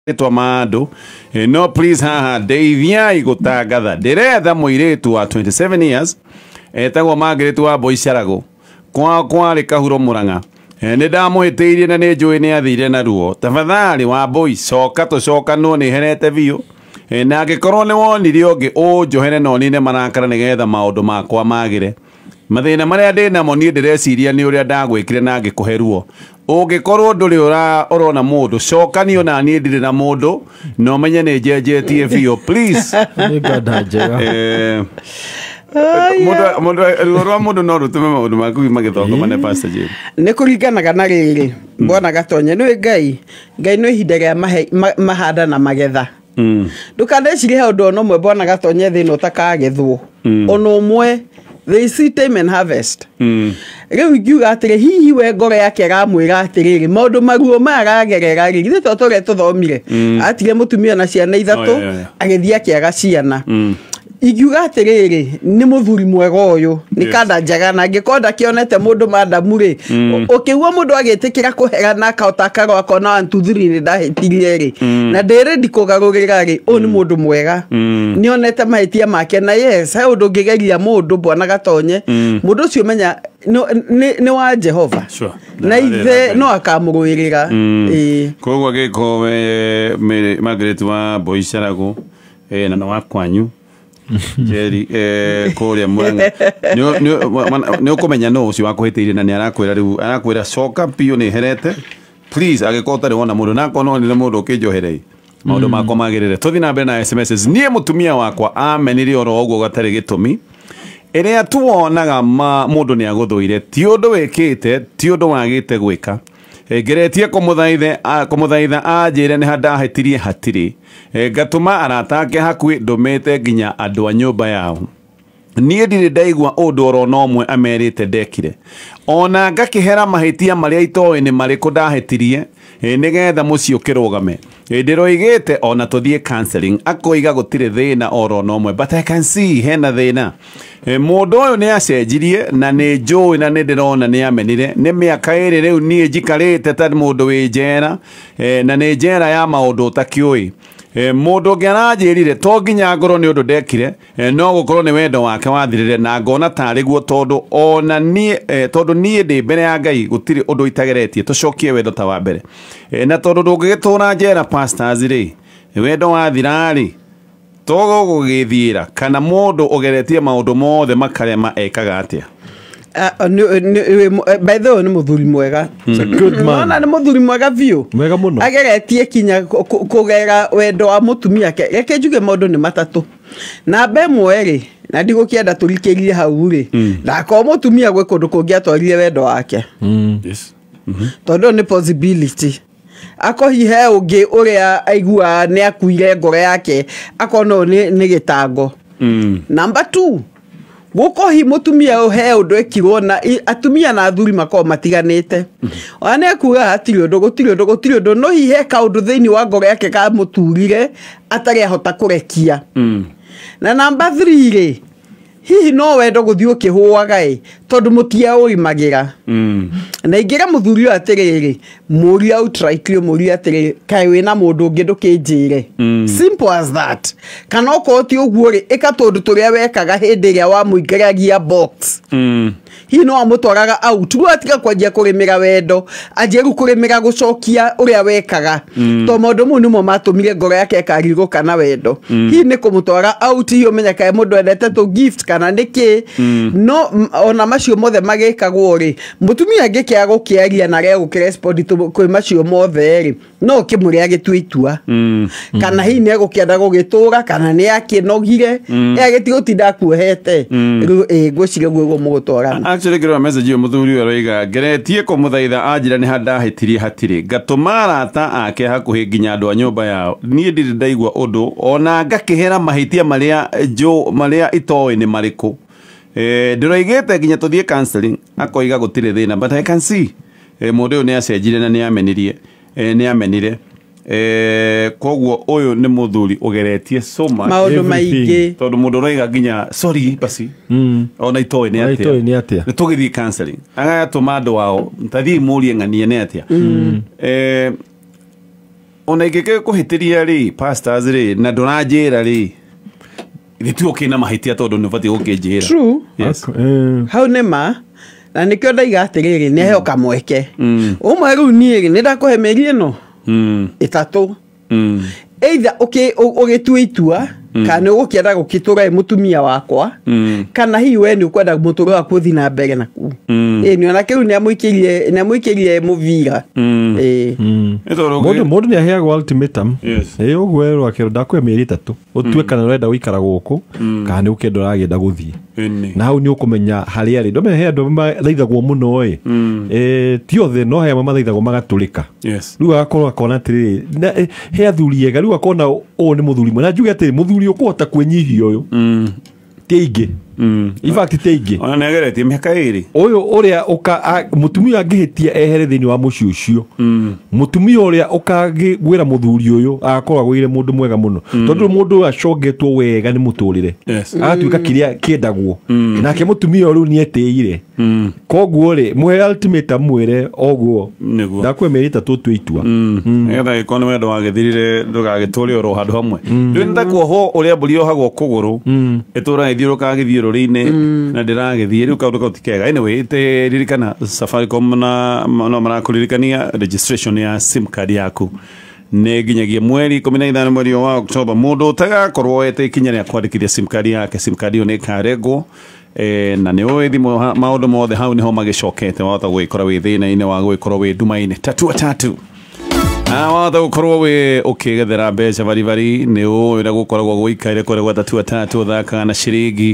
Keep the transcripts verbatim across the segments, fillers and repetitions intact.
Etwa mando eh, no please haha deithia igutangatha ndiretha muiritu wa twenty-seven years etagwo Margaret wa Boicarago kwa kwari kahuro Muranga eh, ni ndamuhitiirie na ni njui ni athire na ruo tafadhali wa boy coka tucoka no ni herete biu eh, na angikorwo ni wonire ungi unjohere no nine marakara nigetha maundu makwa magire mathina maria ndinamo ni ndireciria ni uria ndagwikire na ngikuheruo ungikorwo nduri ura urona mundu cokanio na ni ndire na mundu no menye ni njenjetie biu please ngada njega eh mundu mundu rwa mundu no rutume maundu maku magithongo mane pastor Jim ni kuringanaga na riri mbona gatonye ni ngai ngai no ihinda ria mahanda na magetha ndukandecirie he undu no mwe mbona gatonye thino takagethwo ono umwe they see time and harvest riu ngiuga atiri hihi we ngoro yake aramwira atiriri maundu maruo maragerera ri githe totore tuthomire atire mutumia na ciana ithatu agithia kiaga ciana igiuga atiriri ni muthuri mwega uyu ni kada njaga na ngikonda kionete mundu madamu ri ukigwa mundu agitikira kuherana kautaka rwako na one two three ni ndahitirie ri na ndere ndikugarurira ri u ni mundu mwega nionete mahitia make na yes he undu ngigeria mundu bwana gatonye mundu ucio menya ni wa Jehova na ithe no akamurwirira eh kogwa giko Margaret wa Boicarago eh na wa kwanyu Jerry eh koria Muranga ni ukumenya no ucio wakuhitiire na ni arakwira riu arakwira coka pio ni herete please agikota ri wona mundu nako no ni mundu ukinjoherei maundu makwa magirire tuthi na mbere na S M S nie mutumia wakwa amenire oro ogwo gatari gitumi iria tuonaga mundu ni aguthuire ti undu wikite ti undu wagite gwika ngeretie kumuthaithe kumuthaitha anjire ni handahetirie hatiri gatuma aratake hakui ndumite nginya andu a nyumba yao nie ndire ndaigua undu oro nomwe amerite ndekire ona ngakihera mahitia maria itoe ni mariku ndahetirie nigetha mucio kirugame ndiroigite ona tuthie counseling akoiga gutire thina oro nomwe but I can see hena thina mundu uyu ni acenjirie na ni njui na ni ndirona ni amenire ni miaka iri riu nie njikarite ta mundu wi njera na ni njera ya maundu utakiui mundu ngiaranjirire to nginya ngoro ni undu ndekire no gukorwo ni wendo wake wathirire na ngona tari guo tondu ona ni tondu ni ndi mbere ya Ngai gutiri undu itageretie tucokie wendo ta wa mbere na tondu ndungigitura njera pastors ri wendo wathira ri togo gugithira kana mundu ugeretie maundu mothe makarema ekaga atia Uh, by the way ni muthuri mwega a good man na ni muthuri mwega view mwega muno ageretie kinya kugera wendo wa mutumia ke reke njuge maundu ni matatu na mbe mweri na ndigukienda turikirie hau ri na ko mutumia gwe kundu kungi atwarire wendo wake yes tondu ni possibility ako hihe ungi uria aigua ni akuire ngoro yake akono ni ni gitango number two guko hi mutumia uhe undu ekirwo na atumia na athuri mako matiganite ona kuga hatiri undu gutiri undu gutiri undu no hihe ka undu theini wa ngoro yake ka muturire atari ahota kurekia na number three ri hihi no wendo guthii ukihuaga i tondu mutia uimagira na ingira muthuri atiriri muri outrightly muri atiri kai wina mundu ungi ndukinjire simple as that kana okoti uguo ri ika tondu turia wekaga hindi ria wa muingiragia box hihi no amutwaraga out tu atiga kwanjia kurimira wendo ajeru kurimira gucokia uria wekaga to maundu mu nimo matumire ngoro yake karirwo kana wendo hihi ni kumutwara out hiyo menya kai mundu endete to gift kana niki no ona macio mothe magikagwo ri mutumia ngikia gukiaria na ria gukirespond to kwi macio mothe ri no kimuria gitwitua kana hihi ni gukienda gugitura kana ni akinogire agitigotinda kuhete eh gwicire gwo mugutwara actually gero message yo muthuri yo roiga ngeretie kumuthaitha anjira ni handahetirie hatiri gatumara ta ake hakuhi nginya andu a nyumba yao nie ndiri ndaigua undu ona ngakihera mahitia maria jo maria itoe ni mariku eh ndiroigite nginya tuthie counseling akoiga gutire thina but I can see mundu ni acenjire na ni amenirie ni amenire eh kogwo uyu ni muthuri ugeretie so much maundu maingi tondu mundu roiga nginya sorry basi ona itoe ni atia itoe ni atia ni tugithi counseling agaya tumando wao ntathi murie nganie ni atia eh ona ingĩke kũhĩtĩria rĩ pastors rĩ na ndũranjĩra rĩ gĩtuo kĩna mahĩtia tondũ nĩ ũbatiĩ gũkĩnjĩra. True. Yes. Hau nĩ ma na nĩkĩo ndaiga atĩrĩrĩ nĩ heo kamweke ũmwe rĩu niĩ nĩ ndakũhe mĩeri ĩno ĩtatũ either ũgĩtua itua kana nĩ ũgũkĩenda gũkĩtũra mũtumia wakwa kana hihi we nĩ ũkwenda mũtũro waku ũthiĩ na mbere naku ĩ nĩ ona kĩu nĩ amũikĩrie nĩ amũikĩrie mũbira ĩ mũndũ mũndũ nĩ aheagwo ultimatum ĩ ũguo erwo akĩrwo ndakũhe mĩeri ĩtatũ ũtue kana ũrenda gũikara gũkũ kana nĩ ũkĩenda ũragenda gũthiĩ na hau nĩ ũkũmenya harĩa rĩ ndũmenya he andũ mathaithagwo mũno ĩ ĩ ti othe no he amwe mathaithagwo magatũrĩka rĩu agakorwo akona atĩrĩrĩ he athuri ega rĩu akona ũũ nĩ mũthuri mwega na njuge atĩrĩ mũthuri ũkũhota kwĩnyihia ũyũ teingĩ in fact teingĩ ona nĩ ageretie mĩaka ĩrĩ ũyũ ũrĩa ũka mũtumia angĩhĩtia ehere thĩinĩ wa mũciĩ ũcio mũtumia ũrĩa ũkagwĩra mũthuri ũyũ agakorwo agwĩire mũndũ mwega mũno tondũ mũndũ ũyũ acongetwo wega nĩ mũtũrĩre agatuĩka kĩrĩa kĩendagwo nake mũtumia ũyũ rĩu nĩ etĩire koguo rĩ mũhe ultimatum mwĩre oguo ndakũhe mĩeri ĩtatũ tue itua nĩgetha gĩkorwo nĩ wendo wagĩthirire ndũgagĩtũre oro handũ hamwe rĩu nĩ takuohwo ũrĩa mbũri yohagwo kũgũrũ ĩtũraga ĩthiũrũkaga gĩthiũrũrĩ-inĩ na ndĩragĩthiĩ rĩu kaũndũ kau ti kega anyway ĩte ririkana Safaricom na no marakũririkania registration ya sim card yaku nĩ nginyagia mweri ikũmi na ithano mweri wa October mũndũ ũtagakorwo ete ikinya rĩa kwandĩkithia sim card yake sim card ĩyo nĩ ĩkarengwo na nĩ ũĩ thimũ maũndũ mothe hau nĩho magĩcokete wahota gwĩkora wĩ thĩna-inĩ wa gwĩkorwo wĩ nduma-inĩ tatua tatu wahota gũkorwo wĩ ũkĩgethera mbeca baribari nĩ ũĩ ũrĩa gũkoragwo gũikaire kũrĩa gwa tatua tatu ũthakaga na ciringi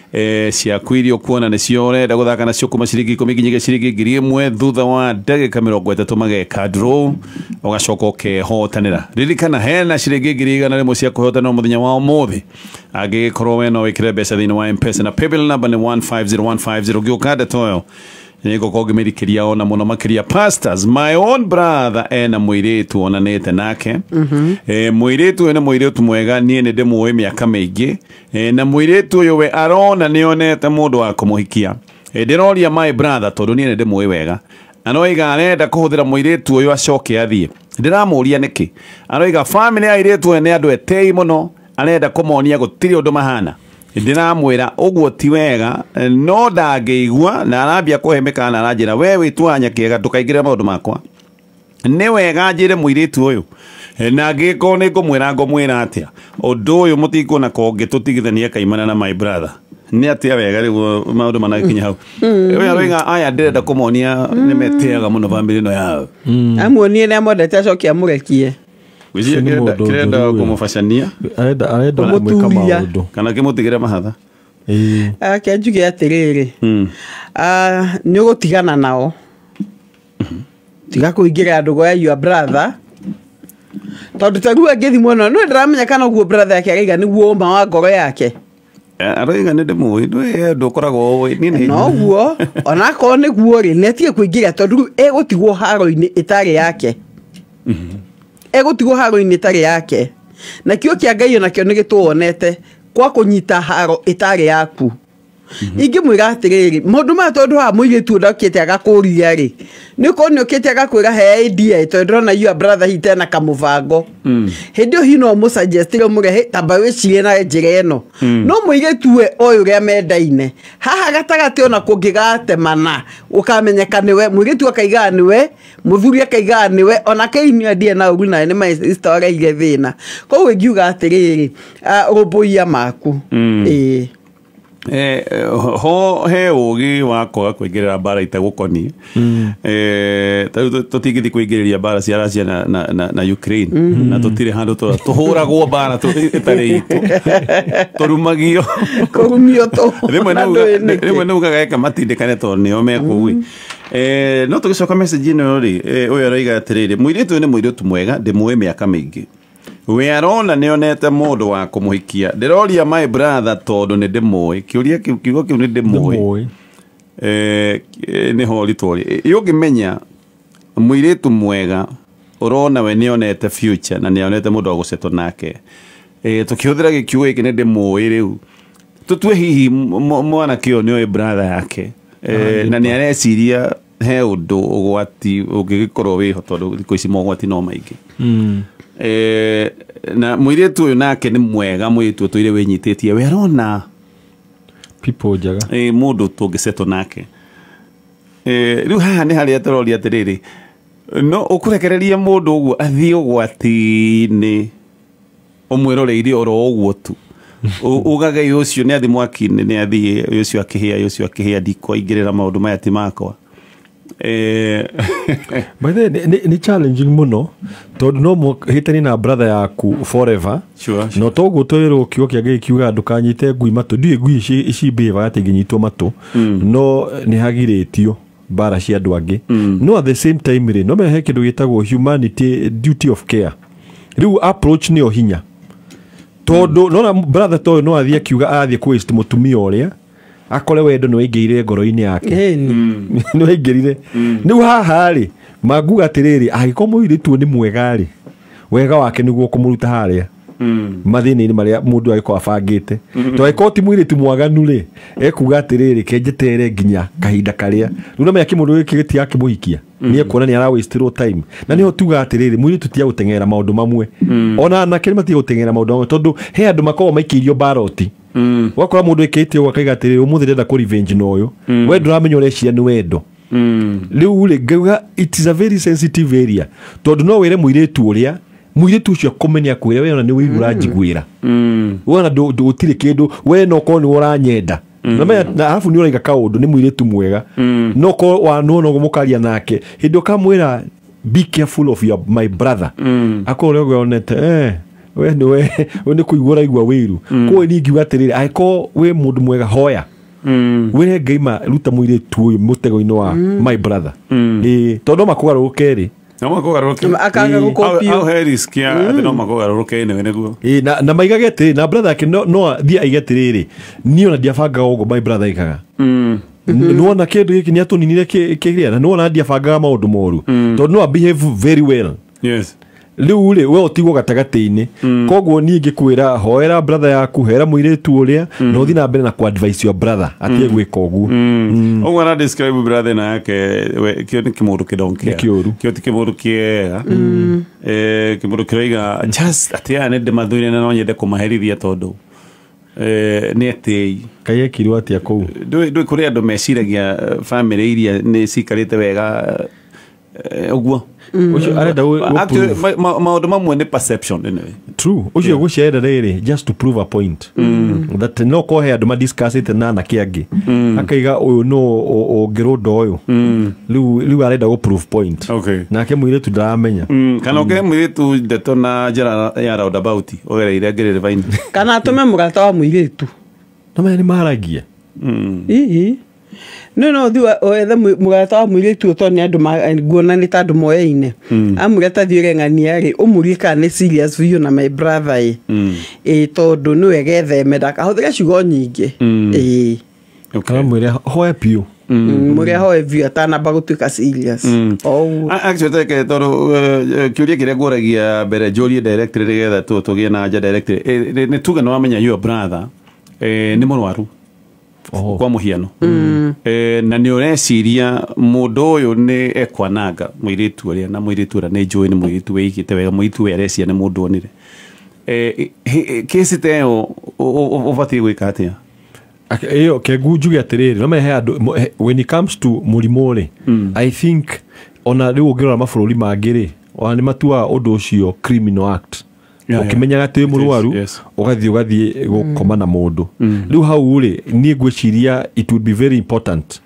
ciaku iria ũkuona nĩcio ũrenda gũthaka nacio kuma ciringi ikũmi nginyagia ciringi ngiri ĩmwe thutha wa ndagĩka mĩrongo ĩtatũ mageka draw ũgacoka ũkehotanĩra ririkana hena ciringi ngiri igana rĩmwe cia kũhotana mũthenya wa ũmũthĩ angĩgĩkorwo we no wĩkĩre mbeca thĩinĩ wa M-Pesa na paybill number nĩ one five zero one five zero gĩũka ndeto ĩyo nĩgũkorwo ngĩmĩrikĩria ona mũno makĩria pastors my own brother ena mũirĩtu onanĩte nake mũirĩtu ũyũ nĩ mũirĩtu mwega niĩ nĩ ndĩmũĩ mĩaka mĩingĩ na mũirĩtu ũyũ we arona nĩonete mũndũ wa kũmũhikia ndĩroria my brother tondũ niĩ nĩ ndĩmũĩ wega anoiga arenda kũhũthĩra mũirĩtu ũyũ acoke athiĩ ndĩramũria nĩkĩ anoiga family ya airĩtu ũyũ nĩ andũ etei mũno arenda kũmonia gũtirĩ ũndũ mahana ndiramwĩra ũguo ti wega no ndangĩigua na arambia kũhemeka na aranjĩra we wĩtwanya kĩega ndũkaingĩrĩre maũndũ makwa nĩ wega njĩre mũirĩtu ũyũ na ngĩkorwo nĩ ngũmwĩra ngũmwĩra atĩa ũndũ ũyũ mũtikuona konge tũtigithania kaimana na my brother nĩ atĩa wega rĩu maũndũ managĩkinya hau we aroiga aya ndĩrenda kũmonia nĩ metĩaga mũno bamĩrĩ ĩno yao amuonie nĩ amwendete acoke amũrekie kĩrenda kũmũbacania arenda gwĩka maũndũ kana kĩmũtigĩre mahatha kĩanjuge atĩrĩrĩ nĩ ũgũtigana nao tiga kũingĩra ndũgo ya your brother tondũ ta rĩu angĩthi mũno nĩ ndĩramenya kana ũguo brother yake araiga nĩguo ũma wa ngoro yake araiga nĩ ndĩmũĩ ndũkoragwo ũĩ no guo onakorwo nĩguo rĩ nĩ atige kũingĩra tondũ rĩu egũtigwo haro-inĩ ĩtarĩ yake egũtigwo haro-inĩ ĩtarĩ yake na kĩo kĩa Ngai onakĩo nĩ gĩtũwonete kwa kũnyita haro ĩtarĩ yaku ingĩmwĩra atĩrĩrĩ mũndũ ma tondũ ha mũirĩtu ndokĩte agakũria rĩ nĩ ũkorwo nĩ ũkĩte agakwĩra he idea tondũ ndĩrona your brother hite na kamũbango hĩndĩ ĩyo hihi no mũsuggestire mũrehe tamba wĩcirie na njĩra ĩno no mũirĩtu we oĩ ũrĩa mendaine haha gatagatĩ ona kũngĩgatemana ũkamenyeka nĩwe mũirĩtu akaigaga nĩwe mũthuri akaigaga nĩwe ona kĩinyua ndie na ũru nawe nĩ maista wagaire thĩna koguo ingiuga atĩrĩrĩ rũmbũiya maku ĩĩ Eh, ho he ũgĩ wa kwaga kũingĩrĩra mbara itagũkoniĩ eh tũtingĩthi kũingĩrĩria mbara cia Russia na na na Ukraine na tũtirĩ handũ tũhũragwo mbara ĩtarĩ itũ tũrumagio kũrumio to rĩmwe nĩ ugaga eka matindĩkane tondũ nĩo mekũĩ eh no tũgĩcoka message ĩno rĩ ũyũ aroiga atĩrĩrĩ mũirĩtu nĩ mũirĩtu mwega ndĩmũĩ mĩaka mĩingĩ we arona nĩonete mũndũ wa kũmũhikia ndĩroria my brother tondũ nĩ ndĩmũĩ kĩũria kiugo kĩu nĩ ndĩmũĩ eh nĩho ritũrĩ yũngĩmenya mũirĩtu mwega ũrona we nĩonete future na nĩonete mũndũ wa gũcetwo nake eh tũkĩhũthĩra gĩkiugo gĩkĩ nĩ ndĩmũĩ rĩu tũtue hihi mwanake ũyũ nĩoĩ brother yake eh na nĩareciria he ũndũ ũgwati ũngĩgĩkorwo wĩho tondũ thikũ ici mogwati no maingĩ eh na muiretu uyu nake ni mwega muiretu tuire wenyitetie we arona people jaga eh mundu tungiseto nake eh riu haha ni haria turori atiriri no ukurekereria mundu uguo athie ugwati-ini umwiroreire oro uguo tu ugage ucio ni athi mwaki-ini ni athi ucio akihia ucio akihia ndiko ingirira maundu maya ti makwa eh but then ni challenging muno tondu no muhitani na brother yaku forever sure no toguo twirwo kio kiage kiuga ndukanyite ngui matu ndie ngui ici ici behave ati nginyitwo matu no ni hagiritio bara cia andu angi no at the same time ri no mehe kindu gitagwo humanity duty of care riu approach ni o hinya tondu no na brother to no athie kiuga athie kwist mutumia uria akore wendo no ingirire ngoro-ini yake no ingirire ni haha ri maguga atiriri agiko muiritu ni mwega ri wega wake niguo kumuruta haria mathini ni maria mundu agiko abangite to agiko ti muiritu mwaganu ri ekuga atiriri kenjetere nginya kahinda karia riu na yake mundu giki giti yake muhikia ni ekuona ni ara waste time na niho tuga atiriri muiritu ti agutengera maundu mamwe ona na kelima ti gutengera maundu mamwe tondu he andu makoo maikirio baroti Mm. wakora mundu ikite wakaiga atiriri umuthi ndenda ku revenge noyo mm. we nduramenya urecia ni wendo mm. riu ri ngauga it is a very sensitive area tondu no wire muiritu uria muiritu ucio akumenya kwira we ona ni wigura njiguira mm. wona ndu utire kindu we no ko ni uranyenda mm. na na alafu ni uraiga kaundu ni muiritu mwega mm. no ko wa no no mukaria nake hindo kamwira be careful of your my brother mm. akore onete eh we ni we we ni kuigura igwa wiru ko ni ngiuga atiriri aiko we mundu mwega hoya we ngeima ruta muire tu mutego-ini wa my brother eh tondu makugaruruke ri no makugaruruke akaga gukopio au heris kia ati no makugaruruke ni neguo eh na na maigage ati na brother yake no no thia aigatiriri ni ona ndiabanga ugo my brother ikaga nuona kindu giki ni atuninire kiria na nuona ndiabanga maundu moru tondu no behave very well yes riu ri we otigwo gatagati-ini koguo ni ngikwira hoera brother yaku hera muiritu uria no uthi na mbere na ku advise your brother atie gwika uguo oguo ara describe brother na yake we kio ni kimundu kidonkia kio ti kimundu kiega eh kimundu kiroiga just atia ne de madhuire na no nyende kumaherithia tondu eh ni ati kaye kirwa atia kou ndui ndui kuri andu meciragia family iria ni cikarite wega uguo ucio arenda actually maundu mamwe ni perception anyway true ucio gucera riri just to prove a point that no ko he andu ma discuss it na na kiangi akaiga uyu no ongirundo uyu riu riu arenda go prove point na ke mwire tu ndaramenya kana oke mwire tu ndeto na njara ya roundabout ogereire ngirire vaini kana atume mugata wa mwire tu no me ni maharagia ii no no thiwa oethe mugata wa mwire tu to ni andu nguona ni tandu moyeine amureta thiure ng'ania ri umurie kana ni serious for you na my brother eh eh tondu ni wegetheme ndakahuthira ciugo nyingi eh kana mwire hoya piu muria hoya piu atanamba gutuika serious oh actually take tondu kiuria kiria nguragia mbere Julius director rigetha tu tugie na nja director ni tuga no amenya your brother eh ni mũrwaru oh kwa muhiano mm. eh na ni ureciria mundu uyu ni ekwananga muiritu uria na muiritu uria ni njui ni muiritu wikite wega muiritu arecia ni mundu onire eh kesi teo obati gwika atia iyo ke gujuge atiriri no mehe andu when it comes to murimore mm. I think ona riu ngirora mabũrũri mangiri ona ni matua undu ucio criminal act ukimenya gati murwaru ugathie ugathie gukoma na mundu riu hau ri ni ngwiciria it would be very important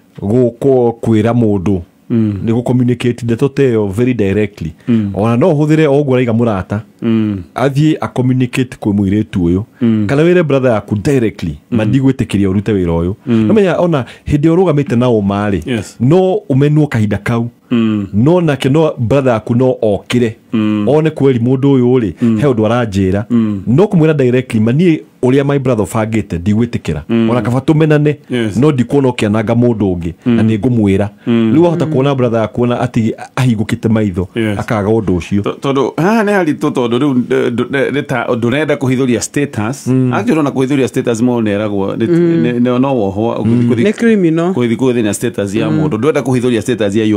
guko kwira mundu ni gu communicate ndeto teo very directly ona no huthire ogwo raiga murata athie a communicate kwi muiritu uyu kana wire brother yaku directly mandigwitikiria urute wira uyu no menya ona hindi urugamite na umari no umenwo kahinda kau no na ke no brother yaku no okire one kweli mundu uyu ri he undu aranjira no kumwira directly mani uria my brother fagite ndigwitikira ona kaba tumenane no ndikuona ukianaga mundu ungi na ni ngumwira riu ahota kuona brother yaku na ati ahingukite maitho akaga undu ucio tondu ha ne hali to tondu riu reta ndurenda kuhithuria status akirona kuhithuria status mo neragwo ne no woho ni criminal kuhithuria status ya mundu ndurenda kuhithuria status ya your own brother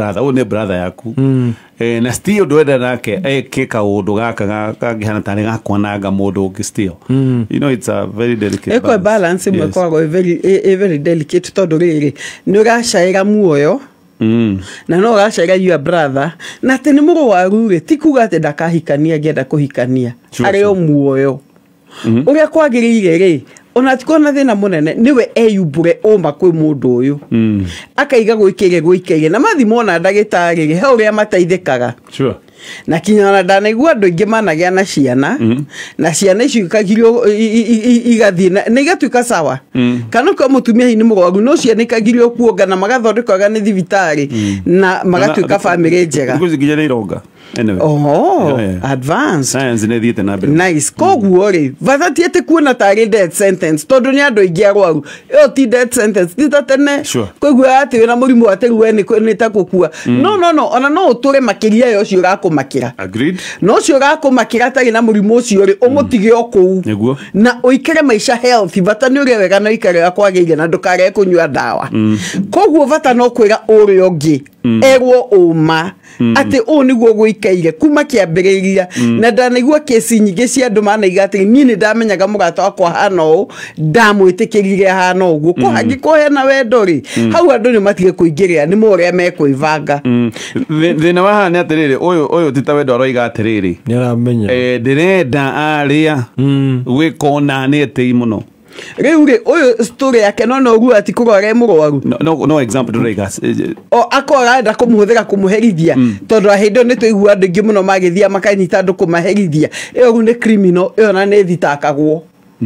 brother one brother yaku eh na still ndwenda nake eke kaundu gaka gakihana tani gakwananga mundu ungi still you know it's a very delicate eko balance mwe kwa very a very delicate tondu riri ni uracaira muoyo Mm. na no gacaira your brother na tene mugo warure tikuga ate ndakahikania ngenda kuhikania ari o muoyo uria kwagirire ri ona tikona thina munene niwe eyumbure oma kwi mundu uyu akaiga gwikire gwikire na mathimo na ndagitari ri he uria mateithikaga sure na kinyana ndanaigua andu ingi managia na ciana na ciana icio ikagirio igathie na igatuika sawa kana kwa mutumia hi ni mugwaru no ciana ikagirio kuonga na magathondekaga ni thibitari na magatuika family njega because ginya ni ironga anyway oh yeah, yeah. Advance science ne thiete na mbere nice koguo ri vathati ete kuona tari death sentence tondu ni andu ingi arwaru yo ti death sentence ti tatene koguo ati wina murimu ateru we ni ta gukua no no no ona no uture makiria yo cio gakumakira agreed no cio gakumakira tari na murimu ucio ri umutige oku na uikere maisha healthy vata ni uri wega na ikare akwagire na ndukare kunywa dawa koguo vata no kwira uri ongi erwo uma ati o niguo gwikaire kuma kiambiriria na ndanaigua kesi nyingi cia andu manaiga ati ni ni ndamenyaga mugata wakwa hana o ndamwitikirire hana uguo ko hangi ko hena wendo ri hau andu ni matige kuingirira ni moria mekwivanga thina wa hana atiriri uyu uyu tita wendo aroiga atiriri ni aramenya eh ndirenda aria gwikona ni eti muno riu ri uyu story yake no no ru ati kurore murwaru no no example nduriga o akora nda kumuhuthira kumuherithia tondu ahindo ni tuigua andu ingi muno magithia makanyita andu kumaherithia iyo ru ni criminal iyo na ni thitakagwo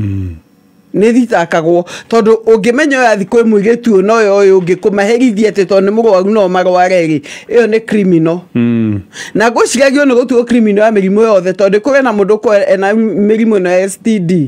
ni thitakagwo tondu ungimenya ya thiku muiretu no yo ungi kumaherithia te tondu murwaru no marware ri iyo ni criminal na guciragio ni gutuo criminal ya mirimu yothe tondu kuri na mundu ko ena mirimu na S T D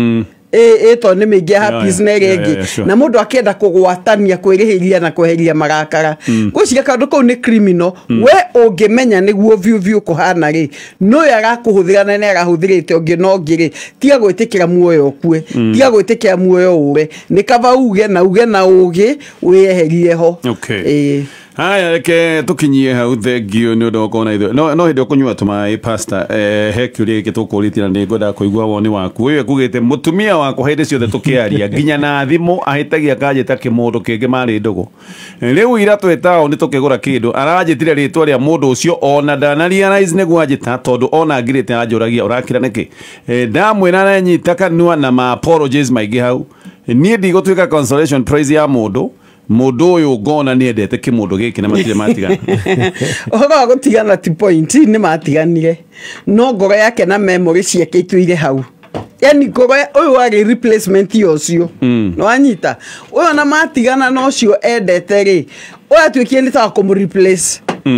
eh eh to ni mingi happy snege na mundu akenda kugwatania kwirihiria na kweheria marakara guciga kandu kau ni criminal we ungimenya niguo view view kuhana ri no yagakuhuthira na yagahuthirite ungi no ngiri tiga gwitikira muoyo okue tiga gwitikira muoyo ure ni kaba uge na uge na uge weherie ho eh haya reke tukinyie hau thengio ni undu ukona ithu no no hindi kunyua tuma pastor eh he kiuria gitukuritira ni ngoda kuigua woni waku wewe kugite mutumia wako hindi ciothe tukiaria ginya na thimu ahitagia kanjita kimundu kingi mari ndugu riu ira twetao ni tukigura kindu aranjitire ritwa ria mundu ucio ona ndana realize ni gwajita tondu ona ngirite anjuragia urakira niki ndamwira na nyita kanua na ma apologies maingi hau ni ndigutwika consolation praise ya mundu mundu uyu ngona ni endete kimundu giki na matire matigana oga gutigana ti point ni matiganire no ngoro yake na memory ciake ituire hau yani ngoro uyu wari replacement yocio no anyita uyu na matigana no cio endete ri uyu atwikie ni ta kumu replace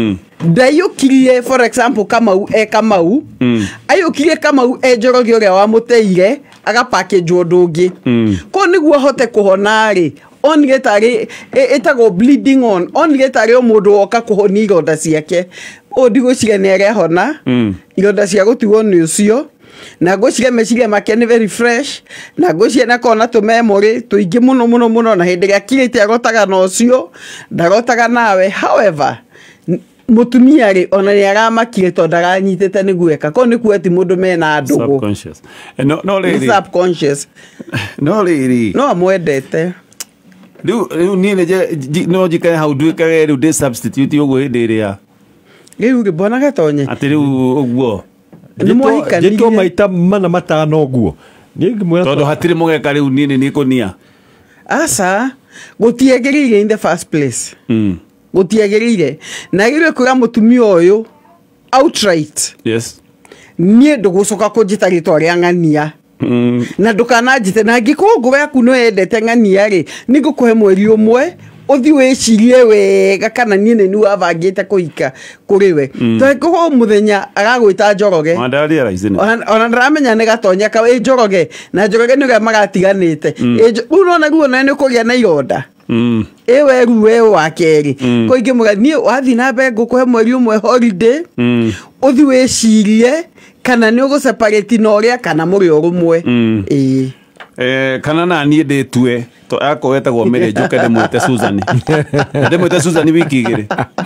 ndayukirie for example Kamau e Kamau ayukirie Kamau e Njoroge uria wa muteire aga package ndungi ko niguo hote kuhona ri on getari etago bleeding on on getari omundu oka kuhoni ironda ciake o ndigociria ni ari hona ironda cia gutiwo ni ucio na ngociria meciria make ni very fresh na ngociria na kona tu memory tuingi muno muno muno na hindi ya kirite agotaga no ucio ndagotaga nawe however mutumia ri ona ni aramakire to ndaranyitete ni gweka ko ni kueti mundu mena ndugu subconscious no no lady subconscious no lady no amwendete riu riu ni ne no jika how do ka riu de substitute ugo hindiria riu ri bona gatonye ati riu uguo ni mwahikania jito maita mana matano uguo ni ngimwira tondu hatiri mugeka riu nini ni kunia asa gutiagirire in the first place mm gutiagirire na gire kura mutumia uyu outright yes nie ndugucoka kunjita ritwa ria ng'ania Mm. na ndukana njite na ngikungura yaku no endete ng'ania ri nigukuhe mweri umwe uthi wicirie wega kana nie ni wavangite kuika kuriwe to ko muthenya agagwita Njoroge mandari raizini ona ndramenya ni gatonya ka we Njoroge na Njoroge ni magatiganite uno na guo na ni kugia na ironda mm ewe ruwe wa keri ko ingi mugani wathi na be ngukuhe mweri umwe holiday mm uthi wicirie kana ni ugo separate no ria kana muri orumwe eh eh kana na ni ndetue to akowetagwo mere njuke ndemwete Susan ndemwete Susan wiki igiri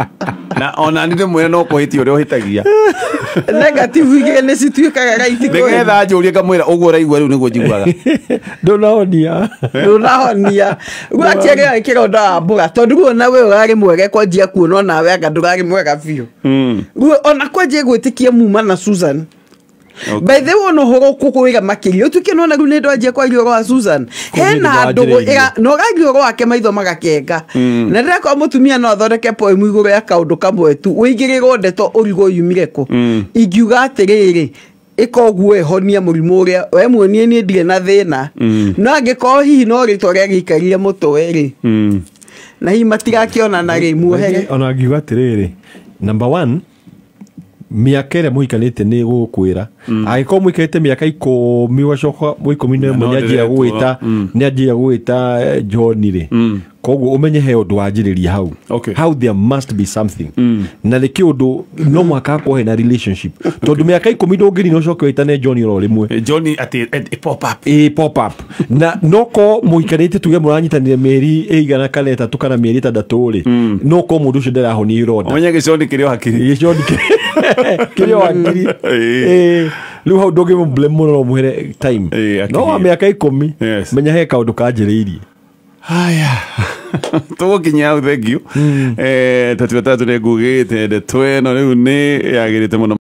na ona nĩ ndĩmwĩre no kũhĩtia ũrĩa ũhĩtagia negative igĩrĩ nĩ cituĩkaga raiti nĩgetha njũrie ngamwĩra ũguo ũraigua rĩu nĩguo njiguaga ndũnahonia ndũnahonia gwakĩrĩa kĩronda wa mbũra tondũ guo na we ũrarĩ mwega kwanjia kuona nawe anga ndũrarĩ mwega biũ ona kwanjia gwĩtĩkia muma na Susan. Okay. By the way no horo kukuiga makiri utuke no na rune ndo aje kwa iro wa Susan hena andu no gagio wake maitho magakenga na ndira kwa mutumia no thondeke poemu iguru ya kaundu kamwe tu uigiriro ndeto urigo yumireko ingiuga atiriri ikoguo ehonia murimu uria we muonie ni ndire na thina no angiko hihi no ritwa ria gikarire mutwe ri na hi matirakiona na ri muohere ona ngiuga atiriri number one miaka ĩrĩa mũhikanĩte nĩ gũkwĩra angĩkorwo mũhikanĩte mĩaka ikũmi ũgacoka ikũmi na ĩmwe nĩanjia gwĩta nĩanjia gwĩta John rĩ koguo ũmenye he ũndũ wanjĩrĩria hau how there must be something na nĩ kĩũndũ no mũhaka hakorwo hena relationship tondũ mĩaka ikũmi ndũngĩri no ũcoke wĩtane John oro rĩmwe John atĩ pop up ĩ pop up na no ko mũhikanĩte tuge mũranyitanire mĩeri ĩigana kana ĩtatũ kana mĩeri ĩtandatũ rĩ no ko mũndũ ũcio ndarahonia ironda ũmenye gĩconi kĩrĩ hakiri gĩconi kĩrĩ hakiri ĩ rĩu hau ndũngĩ blame mũno no mũhere time no wa mĩaka ikũmi menya he kaũndũ kanjĩrĩirie haya tũgũkinya hau thengiũ eh tatu tatu nĩ ngugĩte ndeto ĩno rĩu nĩ yagĩrĩte mũno